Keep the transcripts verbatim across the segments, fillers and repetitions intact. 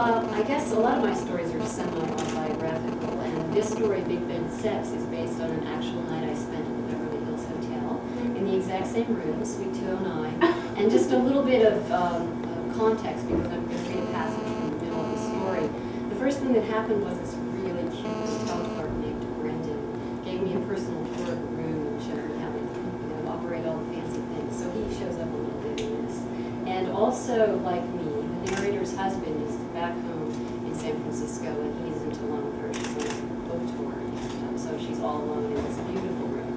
uh, I guess a lot of my stories are semi-autobiographical, and this story, Big Bed Sex, is based on an actual night I spent at the Beverly Hills Hotel in the exact same room, Suite two oh nine, and just a little bit of um, uh, context because I'm going to read a passage from the middle of the story. The first thing that happened was this really cute hotel clerk named Brendan gave me a personal tour of the room and showed me how to, you know, operate all the fancy things. So he shows up a little bit in this. And also, like me, the narrator's husband is back home in San Francisco, and he's into one with her. She's on a book tour, and um, so she's all alone in this beautiful room.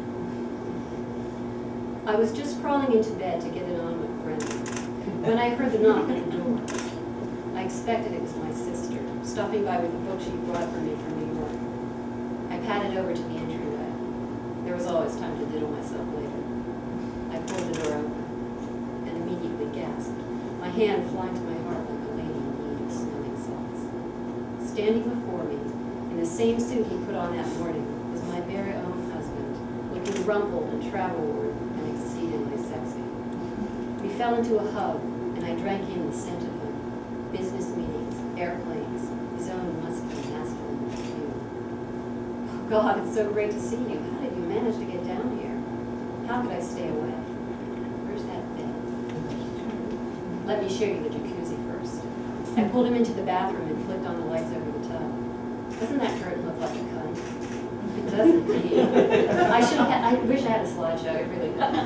I was just crawling into bed to get it on with Brendan when I heard the knock at the door. I expected it was my sister, stopping by with a book she brought for me from New York. I padded over to the entryway. There was always time to diddle myself later. I pulled the door open and immediately gasped, my hand flying to my heart like a lady in need of smelling salts. Standing before me, in the same suit he put on that morning, was my very own husband, looking rumpled and travel-worn and exceedingly sexy. We fell into a hug, and I drank in the scent of him. Business meetings, airplanes, his own musky, masculine view. Oh God, it's so great to see you. How did you manage to get down here? How could I stay away? Where's that bed? Let me show you the jacuzzi first. I pulled him into the bathroom and flicked on the lights over the tub. Doesn't that curtain look like a cunt? It does indeed. I should have, I wish I had a slideshow, it really does.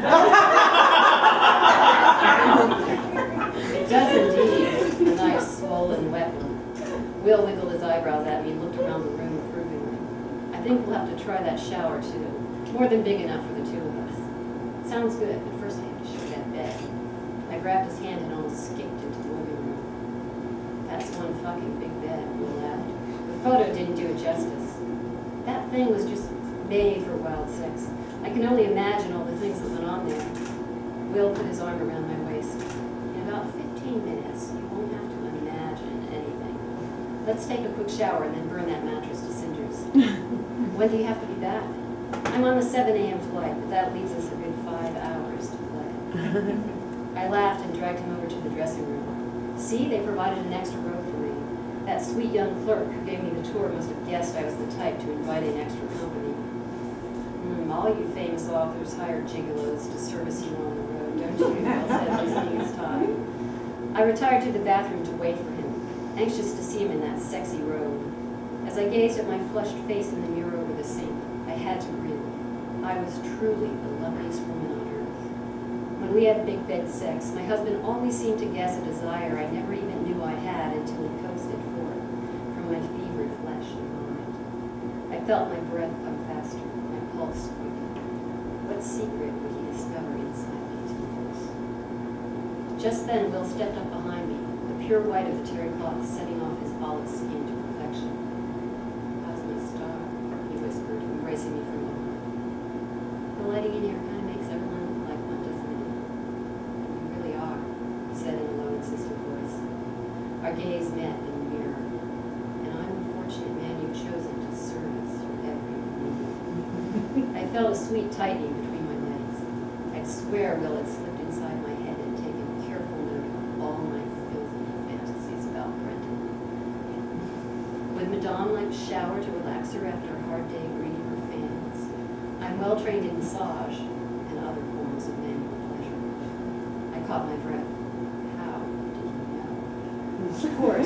It does indeed. A nice, swollen, wet one. Will wiggled his eyebrows at me and looked around the room approvingly. I think we'll have to try that shower, too. More than big enough for the two of us. Sounds good, but first I have to show that bed. I grabbed his hand and almost skipped into the living room. That's one fucking big bed, Will laughed. The photo didn't do it justice. That thing was just made for wild sex. I can only imagine all the things that went on there. Will put his arm around my waist. In about fifteen minutes, you won't have to imagine anything. Let's take a quick shower and then burn that mattress to cinders. When do you have to be back? I'm on the seven A M flight, but that leaves us a good five hours to play. I laughed and dragged him over to the dressing room. See, they provided an extra robe for me. That sweet young clerk who gave me the tour must have guessed I was the type to invite in extra company. Mm, all you famous authors hire gigolos to service you on the road, don't you? Bill said, loosening his tie. I retired to the bathroom to wait for him, anxious to see him in that sexy robe. As I gazed at my flushed face in the mirror over the sink, I had to grin. I was truly the loveliest woman on earth. When we had big bed sex, my husband always seemed to guess a desire I never even knew I had until he coaxed it forth from my fevered flesh and mind. I felt my breath come faster, my pulse quicken. What secret would he discover inside me tonight? Just then, Will stepped up behind me, the pure white of the terry cloth setting off his olive skin to perfection. How's my star? He whispered, embracing me from behind. The lighting in here kind of makes everyone look like one, doesn't it? You really are, he said in a low, insistent voice. Our gaze met in the mirror, and I'm the fortunate man you've chosen to serve us through every need. I felt a sweet tightening between my legs. I'd swear Will had slipped inside my head and taken careful note of all my filthy fantasies about Brendan. Would Madame like to shower to relax her after a hard day greeting her fans? I'm well trained in massage and other forms of manual pleasure. I caught my breath. How did you know? Of course.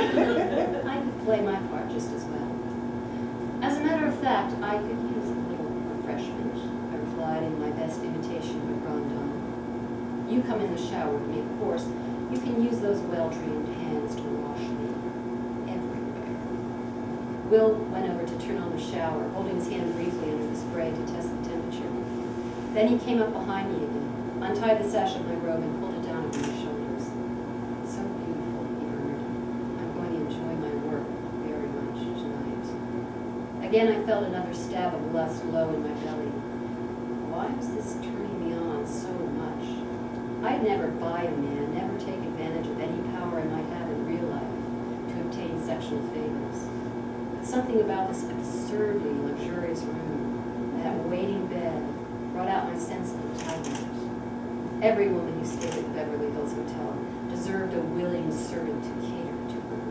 I could play my part just as well. As a matter of fact, I could use a little refreshment, I replied in my best imitation of a grande dame. You come in the shower with me, of course. You can use those well-trained hands to wash me everywhere. Will went over to turn on the shower, holding his hand briefly under the spray to test the temperature. Then he came up behind me again, untied the sash of my robe and pulled it down over my shoulders. So beautiful, he murmured. I'm going to enjoy my work very much tonight. Again, I felt another stab of lust low in my belly. Why was this turning me on so much? I'd never buy a man, never take advantage of any power I might have in real life to obtain sexual favors. But something about this absurdly luxurious room, that waiting bed, brought out my sense of entitlement. Every woman who stayed at the Beverly Hills Hotel deserved a willing servant to cater to her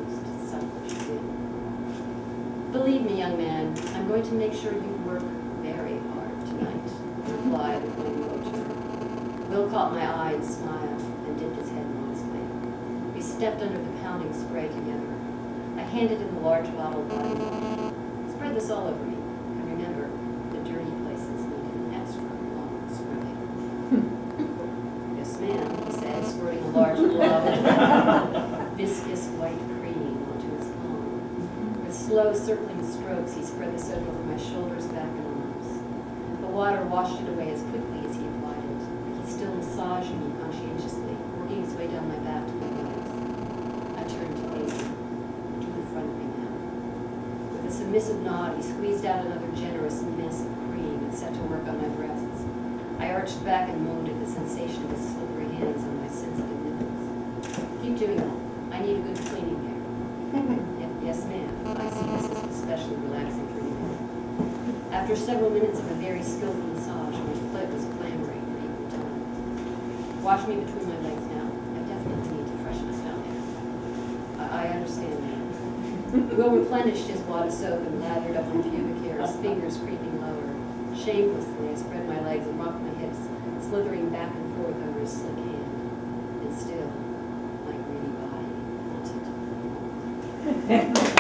Believe me, young man, I'm going to make sure you work very hard tonight, he replied with my motor. Will caught my eye and smiled and dipped his head modestly. We stepped under the pounding spray together. I handed him the large bottle of body wash. Spread this all over me, and remember, the dirty places need an extra long scrubbing. Yes, ma'am, he said, squirting a large blob of viscous white cream onto his palm. With slow circling strokes, he spread the soap over my shoulders, back, and arms. The water washed it away as quickly as he applied it. He still massaged me conscientiously, working his way down my back to my legs. I turned to face him, to the front of me now. With a submissive nod, he squeezed out another generous mess of cream and set to work on my breasts. I arched back and moaned at the sensation of his slippery hands on my sensitive nipples. Keep doing that. I need a good cleaning here. Yes, ma'am. I see this is especially relaxing for you. After several minutes of a very skillful massage, my foot was clamoring for equal time. Wash me between my legs now. I definitely need to freshen us down there. I, I understand, ma'am. Will replenished his wad of soap and lathered up my pubic hair, his fingers creeping lower. Shamelessly, I spread my legs and rocked my hips, slithering back and forth over his slick hand. And still, my greedy body wanted.